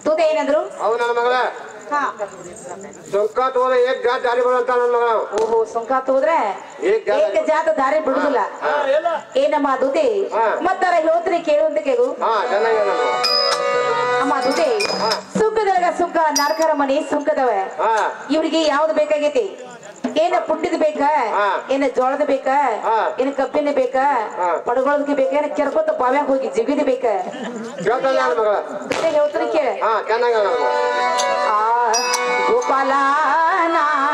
ತೂತೆ ಏನಂದ್ರು? ಅವು ನನ್ನ ಮಗಳ ಸುಂಕ ತೋದ ಏಕ್ ಜಾತ್ ದಾರಿ ಬಿಡುವಂತ ನನ್ನ ಮಗಳ. ಓಹೋ, ಸುಂಕ ತೋದ್ರೆ ಏಕ ಜಾತ ದಾರಿ ಬಿಡುದಿಲ್ಲ. ಏನಮ್ಮ ದೂತೆ ಮತ್ತಾರ ಹೇಳ್ತೀನಿ ಕೇಳುವಂತ ಕೇಳು. ಅಮ್ಮ ದೂತೆ, ಸುಂಕದೊಳಗ ಸುಂಕ ನಾಲ್ಕರ ಮನೆ ಸುಂಕದವ. ಇವ್ರಿಗೆ ಯಾವ್ದು ಬೇಕಾಗೈತಿ? ಏನ ಪುಟ್ಟಿದ ಬೇಕ, ಏನ ಜೋಳದ ಬೇಕ, ಏನ ಕಬ್ಬಿನ ಬೇಕ, ಪಡಗೊಳದಕ್ಕೆ ಬೇಕ, ಏನ ಕೆರ್ಕೋತ ಬಾವ್ಯಾಗ ಹೋಗಿ ಜಿಗಿದ ಬೇಕ? ಹೇಳ್ತೀನಿ ಕೇಳ. ಗೋಪಾಲನ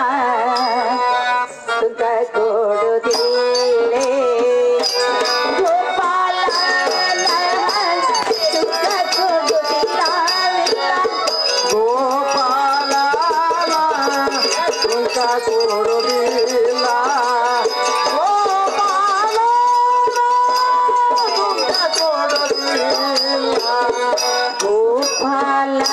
ಸುಂಕ ಕೊಡುದಿಲ್ಲೇ, ಗೋಪಾಲನ ಸುಂಕ ಕೊಡುದಿಲ್ಲ, ಗೋಪಾಲನ ಸುಂಕ ಕೊಡುದಿಲ್ಲ, ಗೋಪಾಲನ ಸುಂಕ ಕೊಡುದಿಲ್ಲ, ಗೋಪಾಲನ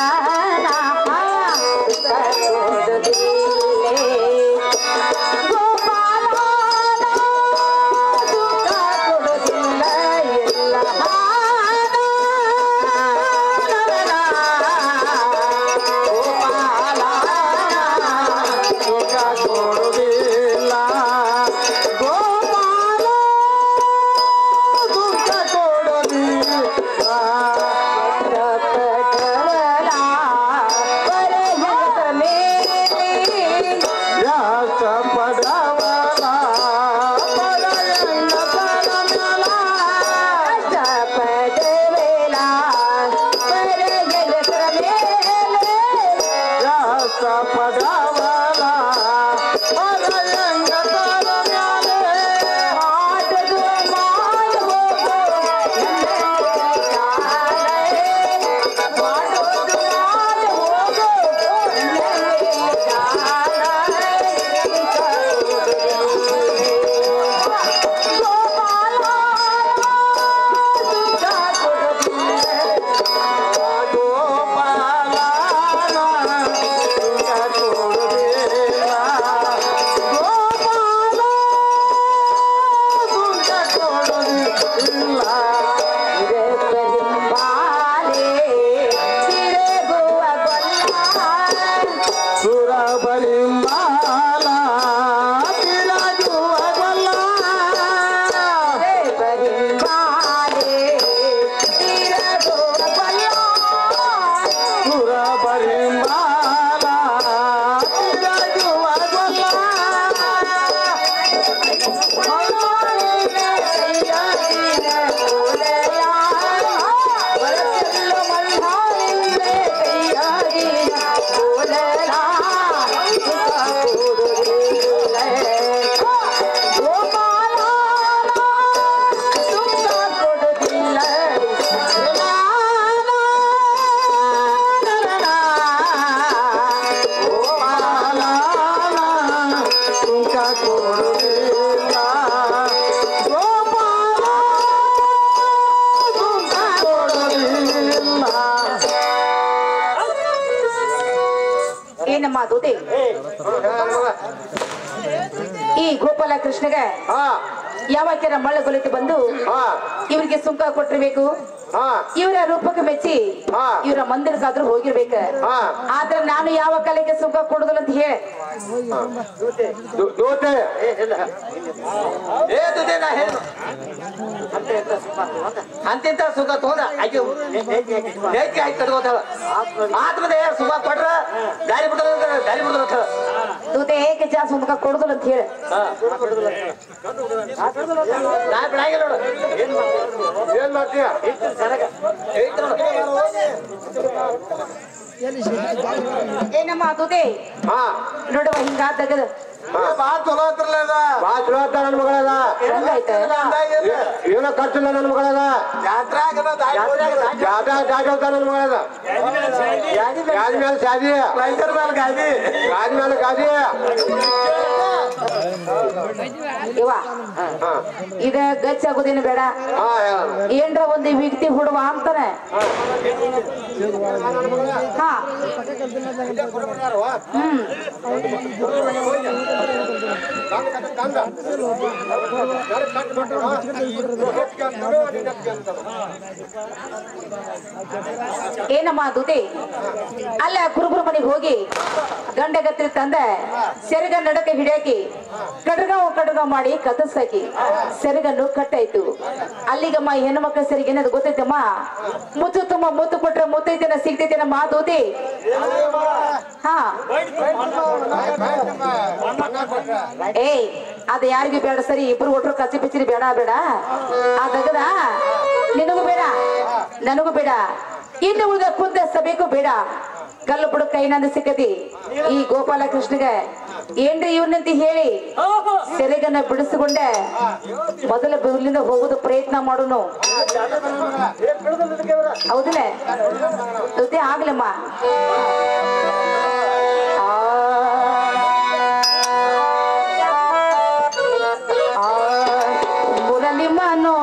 ಏನಮ್ಮ ದೂತೆ, ಈ ಗೋಪಾಲ ಕೃಷ್ಣಗ ಯಾವಕ್ಕೆರ ಮಳ್ಳ ಗೊಲಿತು ಬಂದು ಇವ್ರಿಗೆ ಸುಂಕ ಕೊಟ್ಟಿರ್ಬೇಕು. ಇವರ ರೂಪಕ್ಕೆ ಮೆಚ್ಚಿ ಇವರ ಮಂದಿರಕ್ಕಾದ್ರೂ ಹೋಗಿರ್ಬೇಕ. ಆದ್ರೆ ನಾನು ಯಾವ ಕಲೆಗೆ ಸುಂಕ ಕೊಡುದಿಲ್ಲ ಅಂತ ಹೇಳಿ ಅಂತಿಂತ ಸುಖ ತಗೊಂಡ ಆತ್ಮದ ಸುಖ ಕೊಟ್ರ ದಾರಿ ಬಿಡ್ತ ದೂತೆ ಏಕೆ ಜಾ ಸುಂಕ ಕೊಡುದಿಲ್ಲ ಅಂತ ಹೇಳಿ ನಾ ಬಿಡಂಗಿಲ್ಲ ನೋಡು. ಏನ್ ಮಾಡ್ತೀಯ? ಏನಮ್ಮ ದೂತೆ ನೋಡುವ ಹಿಂಗ ತೆಗದ ಬಾಳ ಚಲೋ ಹತ್ರಲ್ಲ, ಬಾಳ ಚಲೋ ಹತ್ತ ನನ್ನ ಮಗಳದ. ಏನೋ ಖರ್ಚಿಲ್ಲ ನನ್ನ ಮಗಳದ. ಜಾಗ ನನ್ನ ಮಗಳದ. ಗಾದಿ ಮೇಲೆ ಶಾದಿ, ಗಾದಿ ಮೇಲೆ ಗಾದಿ. ಇವ ಇದ ಗಚ್ಚ ಆಗೋದೇನು ಬೇಡ ಏನ್ರ ಒಂದು ವ್ಯಕ್ತಿ ಹುಡುವ ಅಂತಾನೆ ಹಾ ಏನಮ್ಮ ದುತಿ ಅಲ್ಲ ಕುರುಬರು ಮನೆಗೆ ಹೋಗಿ ಗಂಡಗತ್ರಿ ತಂದ ಸೆರಗ ನಡಕ ಹಿಡಿಯಾಕಿ ಕಡ್ಗಾವ್ ಮಾಡಿ ಕತ್ತಸಾಕಿ ಸೆರಗನ್ನು ಕಟ್ಟಾಯ್ತು ಅಲ್ಲಿಗಮ್ಮ ಹೆಣ್ಣು ಮಕ್ಕಳ ಸೆರಿಗೆ ಏನದು ಗೊತ್ತೈತಮ್ಮ ಮುತ್ತು ತುಂಬ ಮುತ್ತು ಕೊಟ್ರೆ ಮುತ್ತೈತೇನ ಸಿಗ್ತೈತೇನಮ್ಮ ದುತಿ ಹಾ ಏಯ್ ಅದ ಯಾರಿಗೂ ಬೇಡ ಸರಿ ಇಬ್ರು ಒಟ್ರು ಕಚ್ಚಿ ಪಿಚ್ಚಿರಿ ಬೇಡ ಬೇಡ ಅದಗದ ನಿನಗೂ ಬೇಡ ನನಗೂ ಬೇಡ ಇನ್ನು ಉಳಿದ ಕುಂದ ಸಬೇಕು ಬೇಡ ಕಲ್ಲು ಬಿಡು ಕೈನಂದ ಸಿಕ್ಕತಿ ಈ ಗೋಪಾಲ ಕೃಷ್ಣಗೆ ಏನ್ರಿ ಇವ್ನಂತ ಹೇಳಿ ಸೆರೆಗನ್ನ ಬಿಡಿಸಿಕೊಂಡೆ ಮೊದಲ ಬಿರ್ಲಿಂದ ಹೋಗೋದು ಪ್ರಯತ್ನ ಮಾಡೋನು ಹೌದಿಲ್ಲ ಜೊತೆ ಆಗ್ಲಮ್ಮ ಮುರಳಿ ಮನೋ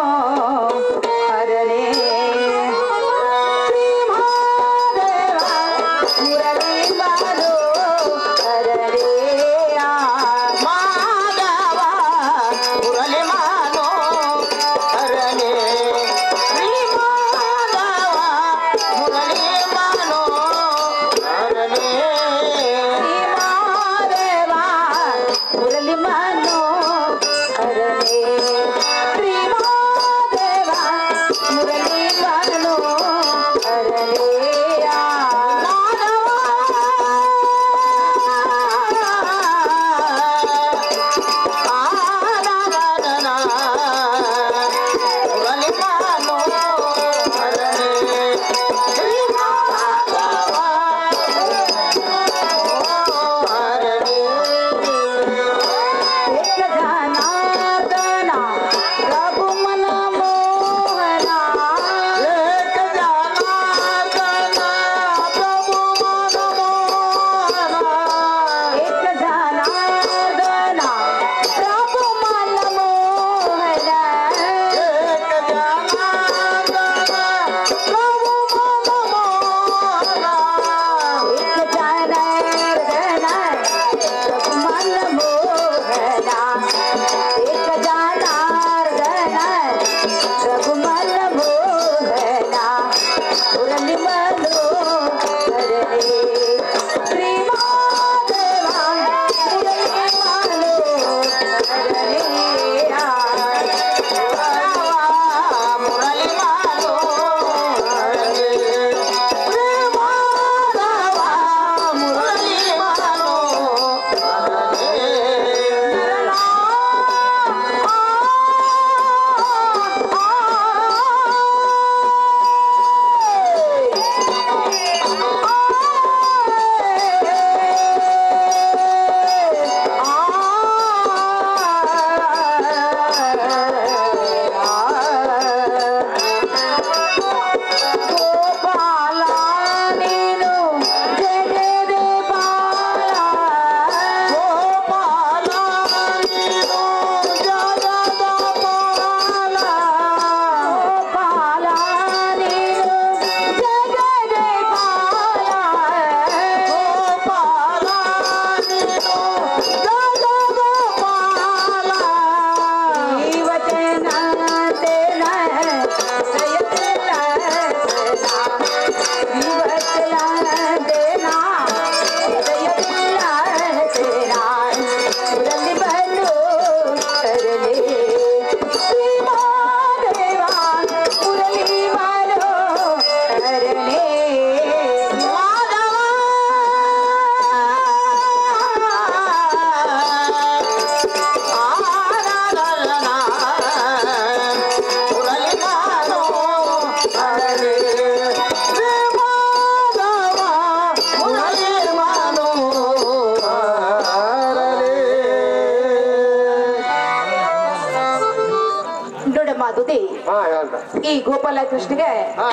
ಈ ಗೋಪಾಲ ಕೃಷ್ಣಗೆ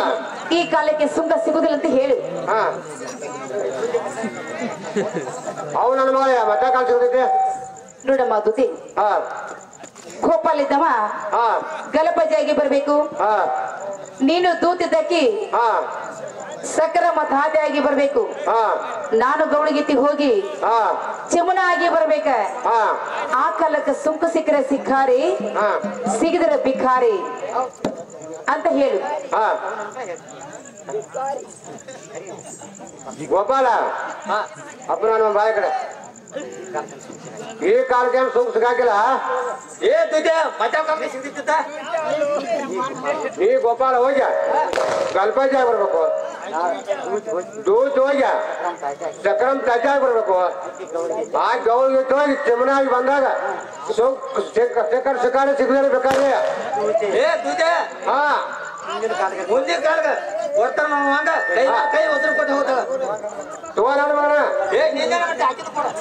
ಈ ಕಾಲಕ್ಕೆ ಸುಂಕ ಸಿಗುದಿಲ್ಲ ಅಂತ ಹೇಳಿ ಅವು ನನ್ನ ಮಗ ಮತ್ತೆ ಕಾಲ ಸಿಗುತ್ತೈತೆ ನೋಡಮ್ಮ ದುತಿ ಹಾ ಗೋಪಾಲಿದ್ದವ ಹಾ ಗಲಪಜಾಗಿ ಬರ್ಬೇಕು. ಹಾ ನೀನು ದೂತಿದ್ದಕ್ಕಿ ಹಾ ಸಕರ ಮತ್ ಹಾದಿಯಾಗಿ ಬರ್ಬೇಕು. ಹಾ ನಾನು ಗೌಳಿಗಿತ್ತಿ ಹೋಗಿ ಹಾ ಚಿಮುನ ಆಗಿ ಬರ್ಬೇಕ. ಹಾ ಆ ಕಾಲಕ್ಕೆ ಸುಂಕ ಸಿಕ್ಕರೆ ಸಿಕ್ಕಾರಿ, ಹಾ ಸಿಗದ್ರೆ ಬಿಕ್ಕಾರಿ ಅಂತ ಹೇಳು. ಹಾ ಗೋಪಾಲ ಅಪ್ಪ ನಮ್ಮ ಬಾಯ ಕಡೆ ಈ ಕಾಲಕ್ಕೆ ಸುಂಕ ಸಿಗಾಕಿಲ್ಲ. ಏ ತುಜೆ ಮಜಾ ಕಮ್ಮಿ ಸಿಗ್ತಿತ್ತ ನೀ ಗೋಪಾಲ ಹೋಗ್ಯ ಗಲ್ಪಾಜಿ ಬರ್ಬೇಕು. ದೂತ್ ಹೋಗ್ಯ ಚಕ್ರಂ ತಾಜಾಗಿ ಬರ್ಬೇಕು. ಆ ಗೌಳಿಗೆ ಹೋಗಿ ಚಿಮನಾಗಿ ಬಂದಾಗ ಶಿಖರ ಶಿಕಾರಿ ಸಿಗದೇ ಬೇಕಾದ್ರೆ. ಏ ತುಜೆ ಹಾ ಮುಂದಿನ ಕಾಲಗ ಕೊಡ್ತಾನ ಹಂಗ ಕೈ ಉಸಿರು ಕೊಟ್ಟು ಹೋಗ್ತಾಳ. ತಗೋ ನನ್ನ ಮಗನ. ಏ ನಿಂದ ಹಾಕಿದ್ ಕೊಡ.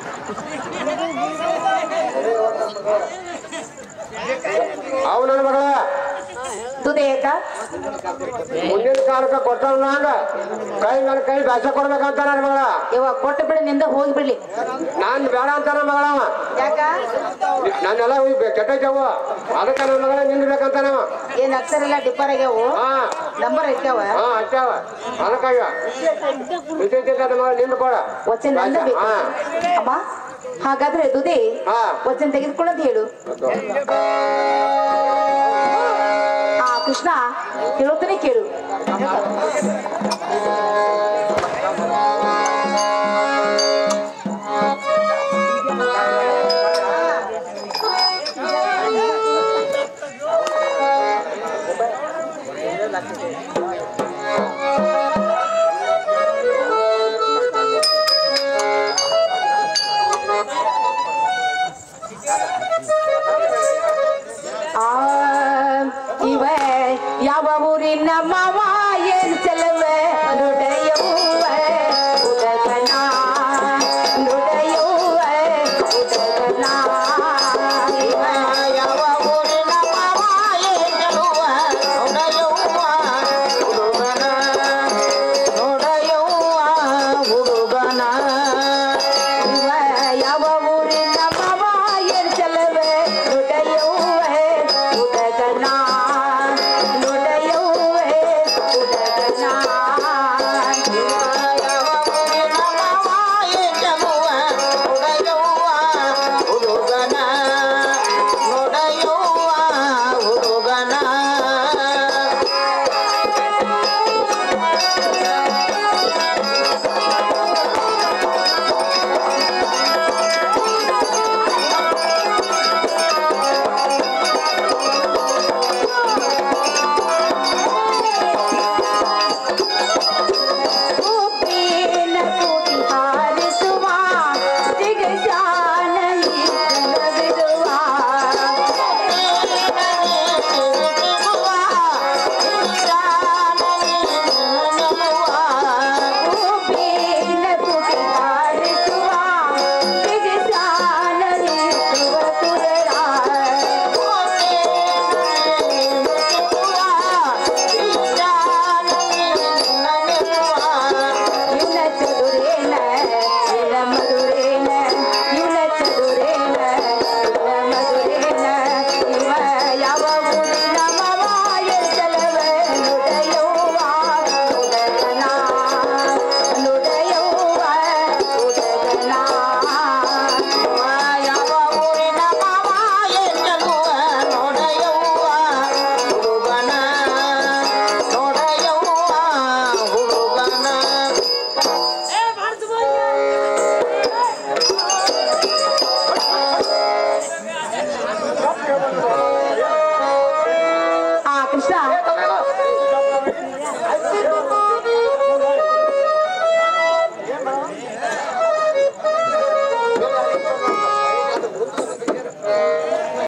ಅವ್ ನನ್ನ ಮಗಳ ದುದೇಕ ಮುಂದಿನ ಕಾಲಕ್ಕೆ ಕೊಟ್ಟಲ್ಲ ಹಂಗ ಕೈ ನನ್ನ ಕೈ ಬ್ಯಾಸ ಕೊಡ್ಬೇಕಂತ ನನ್ನ ಮಗಳ. ಇವಾಗ ಕೊಟ್ಟು ಬಿಡಿ, ನಿಂದ ಹೋಗಿ ಬಿಡ್ಲಿ. ನಾನ್ ಬೇಡ ಅಂತ ನನ್ನ ಮಗಳವ. ಯಾಕ ನಾನೆಲ್ಲ ಕೆಟ್ಟವು ಅದಕ್ಕೆ ನನ್ನ ಮಗಳ ನಿಂದ್ಬೇಕಂತ ನಾವ. ಏನ್ ಅಕ್ಷರ ಎಲ್ಲ ಡಿಪ್ಪರ್ ಆಗ್ಯಾವು, ಹಾ ನಂಬರ್ ಐತ್ಯಾವ. ಹಾ ಹಚ್ಚಾವ ಅದಕ್ಕಾಗ ನನ್ನ ಮಗಳ ನಿಂದು ಕೊಡ. ವಚನ ನಂದ ಬೇಕು. ಹಾ ಅಮ್ಮ ಹಾಗಾದ್ರೆ ದುದಿ ಹಾ ವಚನ ತೆಗೆದುಕೊಳ್ಳೋದು ಹೇಳು. ಕೃಷ್ಣ ಹೇಳುತ್ತಾನೆ ಕೇಳು.